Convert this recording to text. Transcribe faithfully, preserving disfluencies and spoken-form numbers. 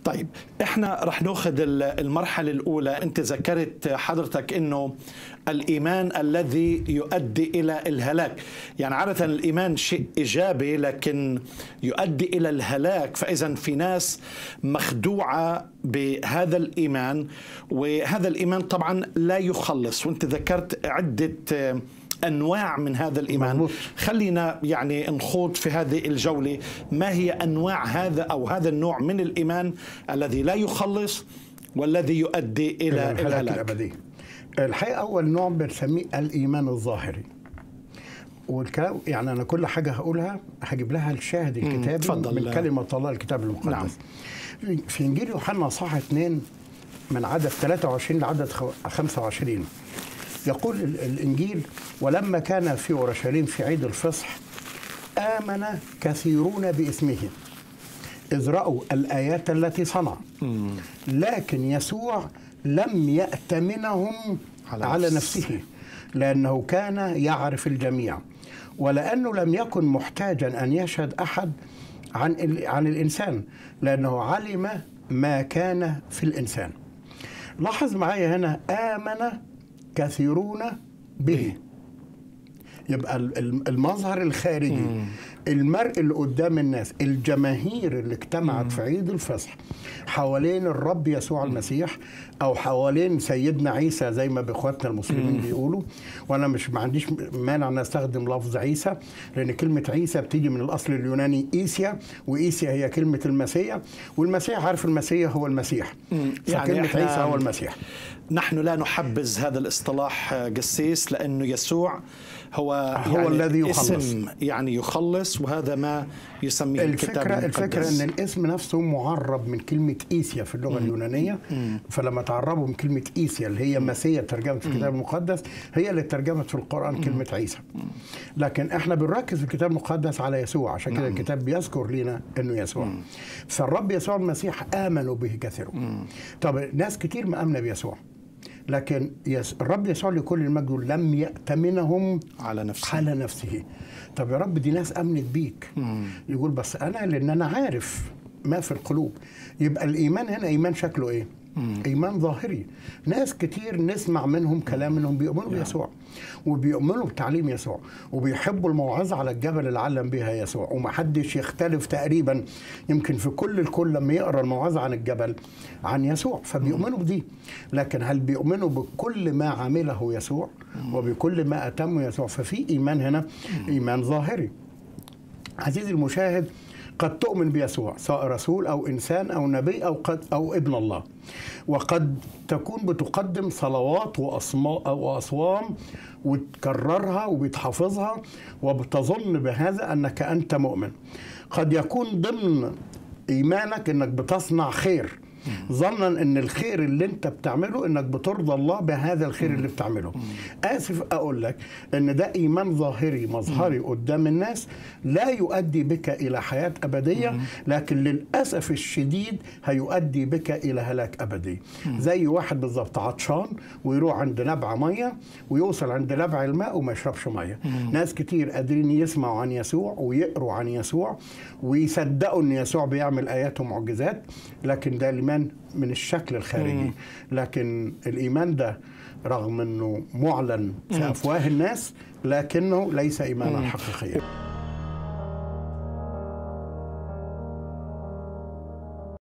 طيب احنا رح ناخذ المرحله الاولى. انت ذكرت حضرتك انه الايمان الذي يؤدي الى الهلاك، يعني عاده الايمان شيء ايجابي لكن يؤدي الى الهلاك، فاذا في ناس مخدوعه بهذا الايمان، وهذا الايمان طبعا لا يخلص، وانت ذكرت عده أنواع من هذا الإيمان. مضبوط. خلينا يعني نخوض في هذه الجولة، ما هي أنواع هذا أو هذا النوع من الإيمان الذي لا يخلص والذي يؤدي إلى الهلاك الأبدي. الحقيقة أول نوع بنسميه الإيمان الظاهري، والكلام يعني أنا كل حاجة هقولها هجيب لها الشاهد الكتابي من كلمة الله الكتاب المقدس. نعم. في إنجيل يوحنا صح اثنين من عدد ثلاثة وعشرين لعدد خمسة وعشرين يقول الإنجيل: ولما كان في أورشليم في عيد الفصح آمن كثيرون باسمه إذ رأوا الآيات التي صنع، لكن يسوع لم يأتمنهم على, على نفسه لأنه كان يعرف الجميع، ولأنه لم يكن محتاجا أن يشهد أحد عن عن الإنسان لأنه علم ما كان في الإنسان. لاحظ معايا هنا آمن كثيرون به، يبقى المظهر الخارجي، مم. المرء اللي قدام الناس، الجماهير اللي اجتمعت مم. في عيد الفصح حوالين الرب يسوع المسيح او حوالين سيدنا عيسى زي ما باخواتنا المسلمين مم. بيقولوا، وانا مش ما عنديش مانع ان استخدم لفظ عيسى لان كلمه عيسى بتيجي من الاصل اليوناني ايسيا، وايسيا هي كلمه المسيح، والمسيح عارف المسيح هو المسيح، يعني فكلمه عيسى هو المسيح. نحن لا نحبذ هذا الاصطلاح قسيس لانه يسوع هو هو يعني الذي يخلص، اسم يعني يخلص، وهذا ما يسميه الفكرة الكتاب المقدس. الفكرة ان الاسم نفسه معرب من كلمة ايسيا في اللغة مم. اليونانية، مم. فلما تعربوا من كلمة ايسيا اللي هي مسيا ترجمت في الكتاب المقدس هي اللي ترجمت في القرآن مم. كلمة عيسى، لكن احنا بنركز في الكتاب المقدس على يسوع، عشان كده الكتاب بيذكر لنا انه يسوع. مم. فالرب يسوع المسيح آمنوا به كثيرون. طب ناس كتير ما آمنوا بيسوع، لكن يس الرب يسوع لكل المجد لم يأتمنهم على نفسه على نفسه. طب يا رب دي ناس أمنت بيك. مم. يقول بس أنا لأن أنا عارف ما في القلوب. يبقى الإيمان هنا إيمان شكله إيه؟ مم. إيمان ظاهري. ناس كتير نسمع منهم كلام منهم بيؤمنوا يعني. بيسوع وبيؤمنوا بتعليم يسوع وبيحبوا الموعظة على الجبل اللي علم بها يسوع، ومحدش يختلف تقريبا يمكن في كل الكل لما يقرأ الموعظة عن الجبل عن يسوع، فبيؤمنوا بدي. لكن هل بيؤمنوا بكل ما عمله يسوع وبكل ما أتمه يسوع؟ ففي إيمان هنا إيمان ظاهري. عزيزي المشاهد، قد تؤمن بيسوع سواء رسول أو إنسان أو نبي أو قد أو ابن الله، وقد تكون بتقدم صلوات وأصوام وتكررها وبتحافظها وبتظن بهذا أنك أنت مؤمن. قد يكون ضمن إيمانك أنك بتصنع خير ظنا ان الخير اللي انت بتعمله انك بترضى الله بهذا الخير اللي بتعمله. اسف اقول لك ان ده ايمان ظاهري مظهري قدام الناس لا يؤدي بك الى حياة ابدية، لكن للاسف الشديد هيؤدي بك الى هلاك ابدي. زي واحد بالظبط عطشان ويروح عند نبع ميه ويوصل عند نبع الماء وما يشربش ميه. ناس كتير قادرين يسمعوا عن يسوع ويقروا عن يسوع ويصدقوا ان يسوع بيعمل ايات ومعجزات، لكن ده الإيمان من الشكل الخارجي. لكن الإيمان ده رغم أنه معلن في أفواه الناس لكنه ليس إيمانا حقيقيا.